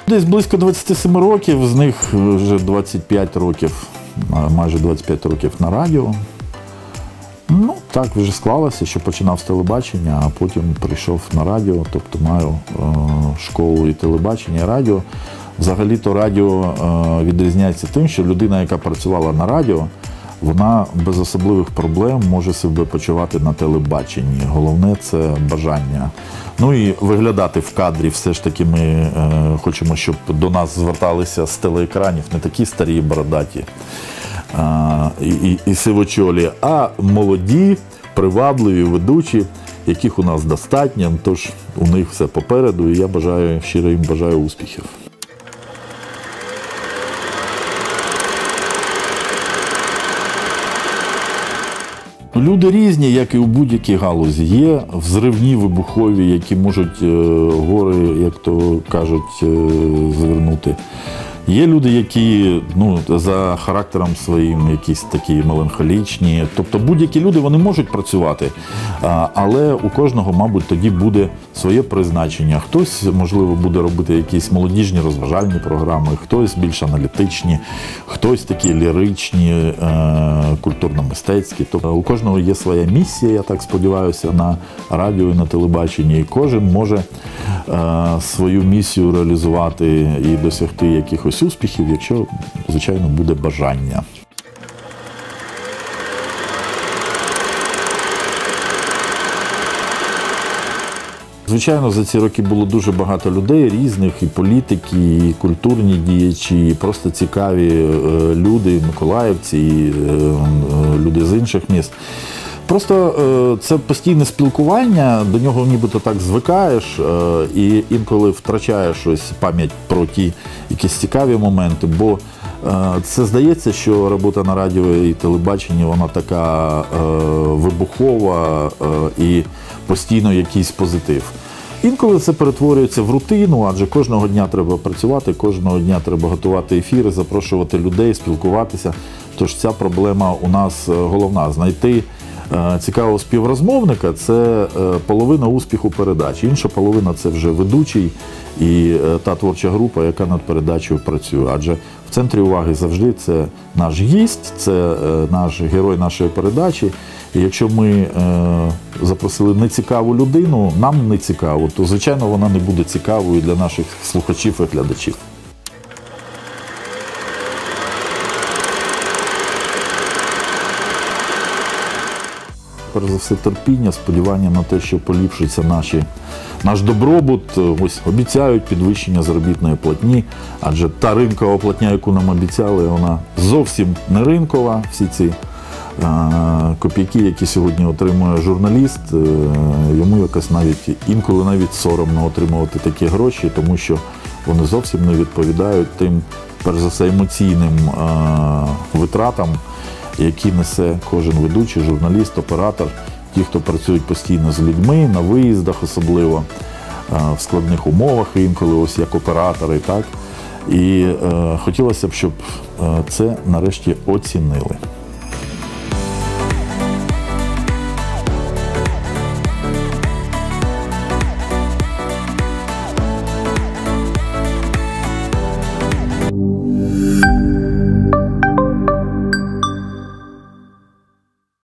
Десь близько 27 років, з них вже 25 років, майже 25 років на радіо. Ну, так вже склалося, що починав з телебачення, а потім прийшов на радіо, тобто маю школу і телебачення, і радіо. Взагалі-то радіо відрізняється тим, що людина, яка працювала на радіо, вона без особливих проблем може себе почувати на телебаченні. Головне – це бажання. Ну і виглядати в кадрі все ж таки ми хочемо, щоб до нас зверталися з телеекранів не такі старі і бородаті і сивочолі, а молоді, привабливі ведучі, яких у нас достатньо, тож у них все попереду, і я щиро їм бажаю успіхів. Люди різні, як і у будь-якій галузі. Є взривні, вибухові, які можуть гори, як то кажуть, звернути. Є люди, які за характером своїм якісь такі меланхолічні. Тобто будь-які люди, вони можуть працювати, але у кожного, мабуть, тоді буде своє призначення. Хтось, можливо, буде робити якісь молодіжні розважальні програми, хтось більш аналітичні, хтось такі ліричні, культурно-мистецькі. Тобто у кожного є своя місія, я так сподіваюся, на радіо і на телебаченні. І кожен може свою місію реалізувати і досягти якихось успіхів, якщо, звичайно, буде бажання. Звичайно, за ці роки було дуже багато людей різних, і політики, і культурні діячі, і просто цікаві люди, миколаївці, і люди з інших міст. Просто це постійне спілкування, до нього нібито так звикаєш і інколи втрачаєш пам'ять про ті якісь цікаві моменти, бо це здається, що робота на радіо і телебаченні, вона така вибухова і постійно якийсь позитив. Інколи це перетворюється в рутину, адже кожного дня треба працювати, кожного дня треба готувати ефіри, запрошувати людей, спілкуватися. Тож ця проблема у нас головна – знайти цікавого співрозмовника – це половина успіху передачі. Інша половина – це вже ведучий і та творча група, яка над передачею працює. Адже в центрі уваги завжди це наш гість, це наш герой нашої передачі. І якщо ми запросили нецікаву людину, нам не цікаво, то, звичайно, вона не буде цікавою для наших слухачів і глядачів. Перш за все терпіння, сподівання на те, що поліпшиться наш добробут. Ось обіцяють підвищення заробітної платні, адже та ринкова платня, яку нам обіцяли, вона зовсім не ринкова. Всі ці копійки, які сьогодні отримує журналіст, йому якось інколи навіть соромно отримувати такі гроші, тому що вони зовсім не відповідають тим, перш за все, емоційним витратам, які несе кожен ведучий, журналіст, оператор, ті, хто працюють постійно з людьми, на виїздах особливо, в складних умовах інколи, ось як оператори, так? І хотілося б, щоб це нарешті оцінили.